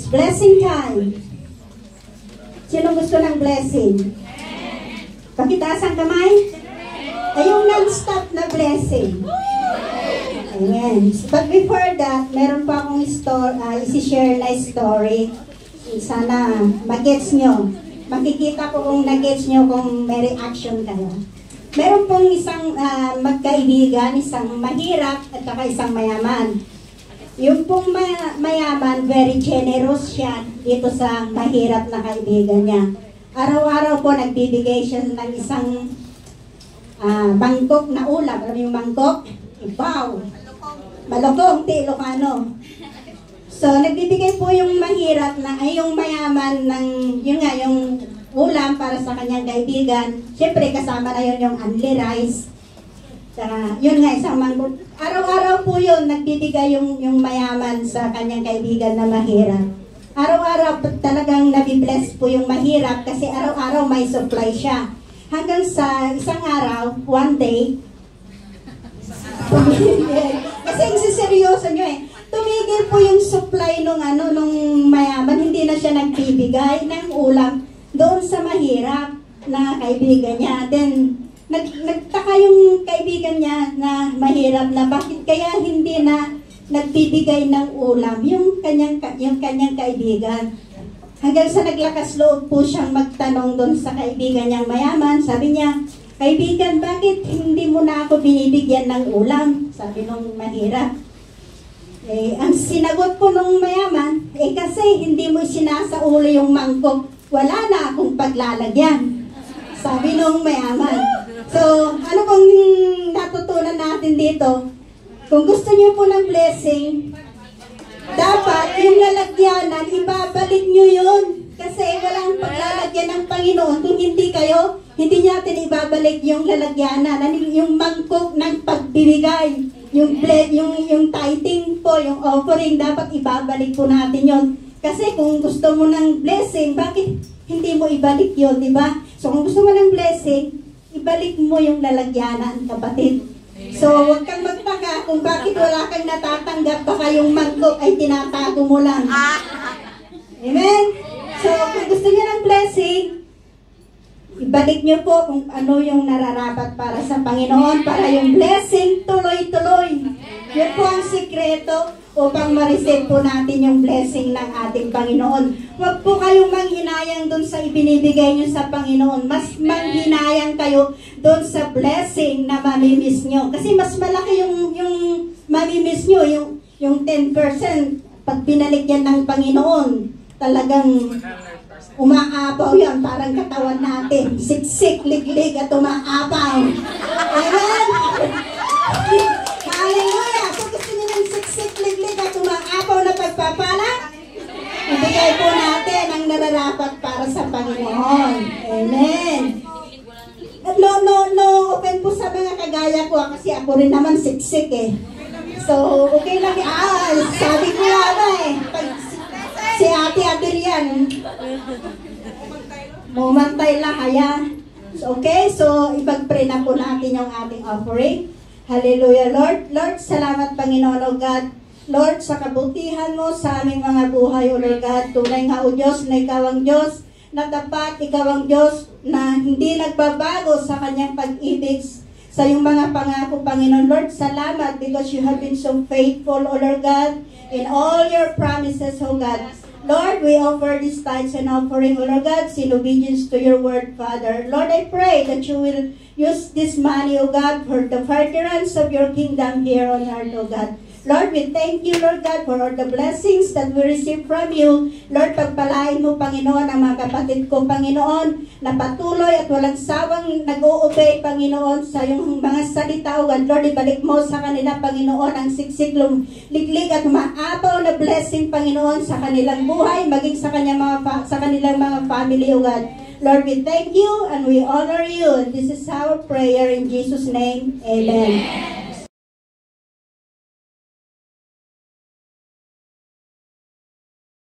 blessing time. Sino gusto ng blessing? Pakitaas ang kamay. Ay yung non-stop na blessing. Amen. But before that, meron pa akong isi-share na story. Sana mag-gets nyo. Makikita ko kung nag-gets nyo kung may reaction kayo. Meron pong isang magkaibigan, isang mahirap at saka isang mayaman. Yung pong mayaman, very generous siya dito sa mahirap na kaibigan niya. Araw-araw po nagbibigay siya ng isang mangkok na ulam. Alam yung mangkok? Ibaw. Malokong, Ilocano. So, nagbibigay po yung mahirap na, ay yung mayaman ng, yun nga, yung ulam para sa kanyang kaibigan. Siyempre, kasama na yun yung only rice. Yun nga, isang mangkok. Araw-araw po yun, nagbibigay yung mayaman sa kanyang kaibigan na mahirap. Araw-araw talagang nabibless po yung mahirap kasi araw-araw may supply siya. Hanggang sa isang araw, one day, kasi seryoso nyo tumigil po yung supply nung mayaman, hindi na siya nagbibigay ng ulam doon sa mahirap na kaibigan niya. Then, nagtaka yung kaibigan niya na mahirap na bakit kaya hindi na nagbibigay ng ulam yung kanyang kaibigan. Hanggang sa naglakas loob po siyang magtanong doon sa kaibigan niyang mayaman. Sabi niya, kaibigan, bakit hindi mo na ako binibigyan ng ulam? Sabi nung mahirap. Ang sinagot po nung mayaman, kasi hindi mo sinasaulo yung mangkok, wala na akong paglalagyan. Sabi nung mayaman. So, ano pong natutunan natin dito? Kung gusto niyo po ng blessing, dapat yung lalagyanan, ibabalik niyo yun. Kasi walang paglalagyan ng Panginoon kung hindi natin ibabalik yung lalagyanan, yung mangkok ng pagbibigay, yung tithing po, yung offering, dapat ibabalik po natin yun. Kasi kung gusto mo ng blessing, bakit hindi mo ibalik yun, di ba? So kung gusto mo ng blessing, ibalik mo yung lalagyanan, kapatid. So, huwag kang magtaka kung bakit wala kang natatanggap, baka yung mangkok ay tinatago mo lang. Amen? So, kung gusto niyo ng blessing, ibalik niyo po kung ano yung nararapat para sa Panginoon, para yung blessing tuloy-tuloy. Yun po ang sikreto upang ma-receive po natin yung blessing ng ating Panginoon. Huwag po kayong manghinayang doon sa ibinibigay nyo sa Panginoon. Mas manghinayang kayo doon sa blessing na mamimiss nyo. Kasi mas malaki yung mamimiss nyo, yung 10%. Pag binalik yan ng Panginoon, talagang umaapaw yan, parang katawan natin. Siksik, liglig at umaapaw. Amen? Hallelujah! Kung gusto nyo ng siksik, liglig at umaapaw na pagpapala, ibigay po natin ang nararapat para sa Panginoon. Amen. No, open po sa mga kagaya ko kasi ako rin naman siksik So, okay lang. Sabi ko si Ate Adrian, mumantay lang kaya. Okay, so ipag-pray na po natin yung ating offering. Hallelujah, Lord. Lord, salamat Panginoon, O God. Lord, sa kabutihan mo sa aming mga buhay, O Lord God. Tunay nga, O Diyos, na ikaw ang Diyos, na tapat, ikaw ang Diyos, na hindi nagbabago sa kanyang pag-ibig sa iyong mga pangako, Panginoon. Lord, salamat because you have been so faithful, O Lord God, in all your promises, O God. Lord, we offer these tithes and offering, O Lord God, in obedience to your word, Father. Lord, I pray that you will use this money, O God, for the furtherance of your kingdom here on earth, O God. Lord, we thank you, Lord God, for all the blessings that we receive from you. Lord, pagpalain mo, Panginoon, ang mga kapatid ko, Panginoon, na patuloy at walang sawang nag-o-obey, Panginoon, sa iyong mga salita, O God. Lord, ibalik mo sa kanila, Panginoon, ang siksik, liglig at maapaw na blessing, Panginoon, sa kanilang buhay, maging sa kanilang mga family, O God. Lord, we thank you and we honor you. And this is our prayer in Jesus' name. Amen.